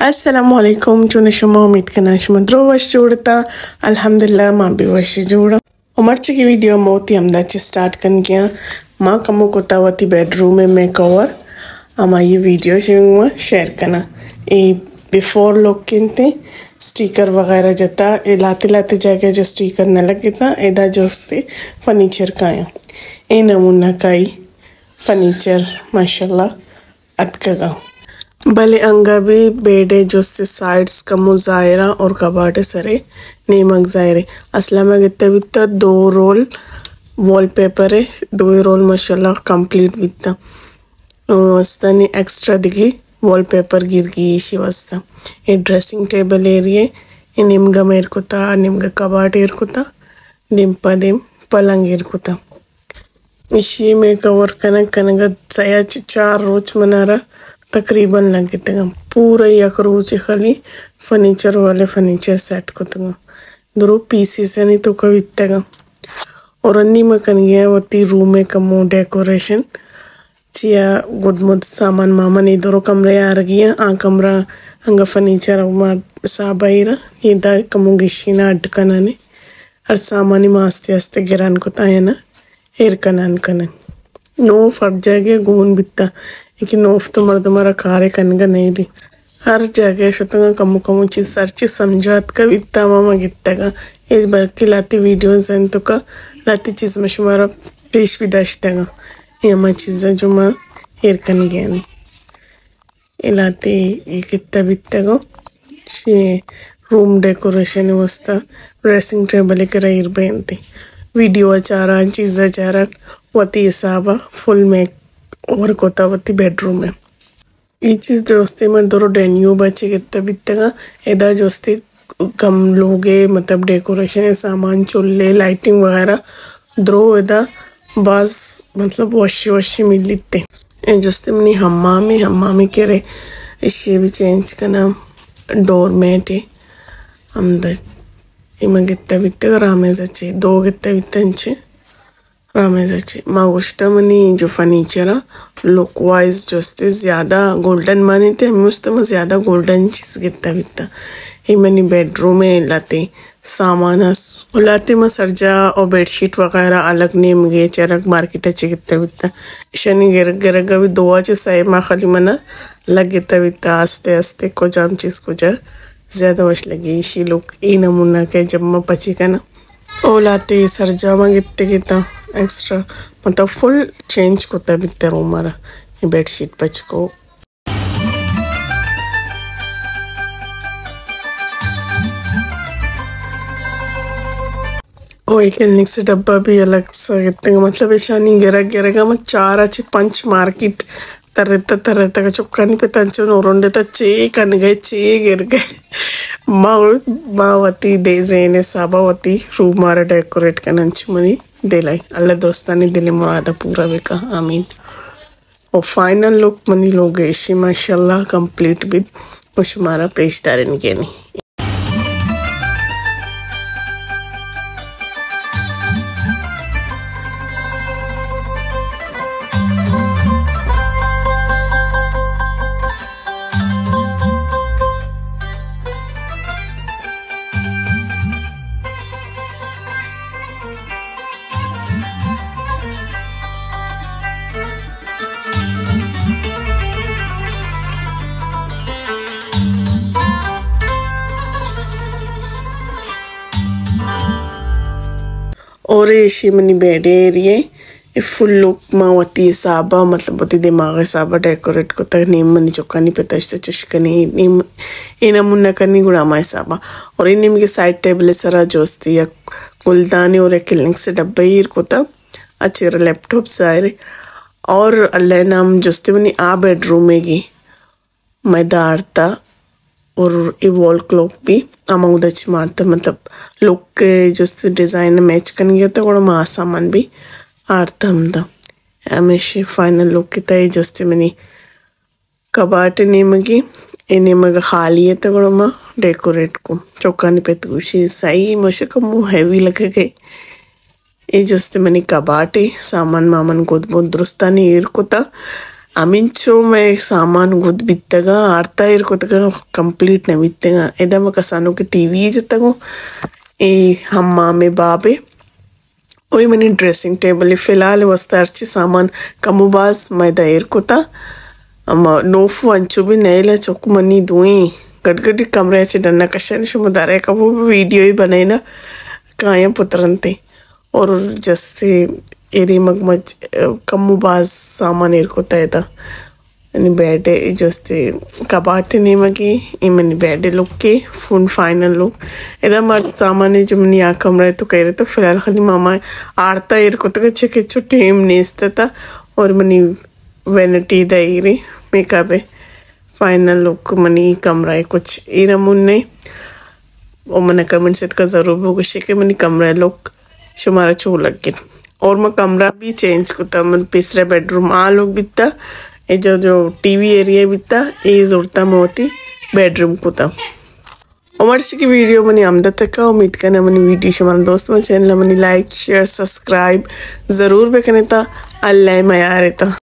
Assalamualaikum chunashuma umid kana shuma dro wash jodta alhamdulillah ma bi wash joda umarche की video मोती हमदाची start कर गया माँ कमु कोता वती बेडरूम में कवर अमा ये वीडियो शेयर करना ए बिफोर लोग किंते स्टिकर वगैरह जता ए लाते लाते जाके जो स्टिकर न लगे था एदा जोस्ते फर्नीचर काया ए नमूना काई फर्नीचर माशाल्लाह अतका भले अंगा भी बेडे जोस्ते साइड्स का मुजायरा और कबाटे सरे नेमक जायरे असला में गित्ता बित्ता 2 रोल वॉलपेपर है 2 रोल माशाल्लाह कंप्लीट बित्ता वस्ता ने एक्स्ट्रा दिगी वॉलपेपर गिर गई इसी वस्ता ये ड्रेसिंग टेबल एरिया ये निम्गा मेर कोता निम्गा कबाट एर कोता दिम्पा दिम पलंग एर कोता इसी में कवर कनक कनक सया 4 रोज मनारा तकरीबन लगे थे पूरा एक रोज खाली फर्नीचर वाले फर्नीचर सेट को तंगा दो पीसेस नहीं तो कभी तंगा और अन्नी में कन गया वती रूम में कमो डेकोरेशन चिया गुडमुद सामान मामन इधरो कमरे आ गया आ कमरा अंग फर्नीचर साबाईरा ये दा कमो गिशीना अड्डकना ने हर सामानी मास्ते आस्ते गिरान को तायना एर कनान कनन नो फट जाएगा गुन बित्ता लेकिन नोफ तो मर्द हमारा कार्य करने का नहीं भी हर जगह शतंगा कमु कमु चीज सर्च समझात का बित्ता मामा गित्ता का इस बार की लाती वीडियोस हैं तो का लाती चीज में शुमारा पेश भी दश्ता का ये हमारी चीज़ें जो माँ हेर करने गया नहीं ये लाती ये कितना बित्ता का ये रूम डेकोरेशन है वस्ता ड्रेसिंग टेबल के रही बेंती वीडियो अचारा चीज़ अचारा वती साबा फुल मेक और कोतावती बेडरूम में ये चीज दोस्ती में दोनों डेन्यू बच्चे कितना बित्तेगा एदा जोस्ती कम लोगे मतलब डेकोरेशन सामान चुल्ले लाइटिंग वगैरह द्रो एदा बाज मतलब वशी मिलते ये जोस्ती मनी हम्मामी के रे इसे भी चेंज करना डोरमेट है हम द इमा कितना बित्तेगा रामेज अच्छे 2 कितना बित्ते रामेज़ मागुश्तमनी जो फर्नीचर लुक वाइज जोस्ते ज़्यादा गोल्डन माने थे मुस्तम ज़्यादा गोल्डन चीज़ कितना बिता ये मनी बेडरूम में लाते सामान लाते में सरजा और बेडशीट वगैरह अलग नेम गए चरक मार्केट अच्छे कितना बिता शनि गिर भी 2 अच्छे सही माँ खाली मना लग कितना बिता आस्ते आस्ते को जाम चीज़ को जा ज़्यादा वश लगी इसी लोग ये नमूना के जब मैं पची का ना ओ लाते सरजा में कितना एक्स्ट्रा मतलब फुल चेंज कोता बित्ता रूम हमारा ये बेडशीट पच को ओ एक नेक्स्ट डब्बा भी अलग सा कितने मतलब ईशानी गिरा मैं 4 अच्छे 5 मार्केट तरता का चुक्का नहीं पे तंचो नोरोंडे ता चे कन गए चे गिर गए मावती दे जेने साबावती रूम मारा डेकोरेट का नंचमनी दिलाई अल्लाह दोस्तानी दिले मुरादा पूरा बेका आमीन और फाइनल लुक मनी लोग ऐसी माशाल्लाह कंप्लीट विद कुछ हमारा पेश दारन के नहीं और ऐसी मनी बेड एरिया फुल लुक मावती साबा मतलब वती दिमाग साबा डेकोरेट को तक नेम मनी चौका नहीं पता इस चुष्कनी नेम इना मुन्ना करनी गुड़ा माय साबा और इन नेम के साइड टेबल सरा जोस्ती या गुलदानी और एक लिंक से डब्बे ही को तब अच्छे लैपटॉप सारे और अल्लाह नाम जोस्ती मनी आ बेडरूम में गी मैदारता और ये वॉल क्लॉक भी अमाउंट अच्छी मारता मतलब लुक के जो डिज़ाइन मैच कर गया था और माँ सामान भी आरता हम दा हमेशा फाइनल लुक की तय जोस्ते मनी कबाट नेमगी ये नेमग खाली है तो और माँ डेकोरेट को चौका नहीं पे तुझी सही मुझे कम वो हैवी लगे गए ये जोस्ते मनी कबाट है सामान मामन को बहुत दुरुस्ता नहीं एर को ता अमिंचो में सामान गुद बित्तगा आर्ता इरकोतगा कंप्लीट न बित्तेगा एदम कसानो के टीवी जतगो ए हम्मा में बाबे ओई मनी ड्रेसिंग टेबल फिलहाल वस्तार्ची सामान कमुबास मैदा इरकोता अम्मा नोफु अंचु भी नैला चोकु मनी दुई गडगडी कमरे चे डन्ना कशन शुमदारे का वो वीडियो ही बने ना काया पुत्रंते और जैसे एरी मगमज कमुबास सामान इरकोता है ता अनि बैठे जस्ते कबाटे निमगे इमनी बैठे लोग के फुन फाइनल लोग इधर मर सामान जो मनी आ कमरा तो कह रहे तो फिलहाल खाली मामा आरता इरकोता के चेके छोटे हिम नेस्ता था और मनी वेनिटी दायरे मेकअप है फाइनल लोग मनी कमरा है कुछ इरमुन ने और मैंने कमेंट से का ज़रूर होगा शिके मनी कमरा लोग शुमारा चो लग गए और मैं कमरा भी चेंज करता मैं तीसरा बेडरूम आ लोग बिता ये जो टीवी एरिया बिता ये ज़रूरत में होती बेडरूम को था उमर्ची की वीडियो मनी आमदा तक उम्मीद करना मनी वीडियो शुमारा दोस्त में चैनल मनी लाइक शेयर सब्सक्राइब ज़रूर बेकने था अल्लाह में यार था।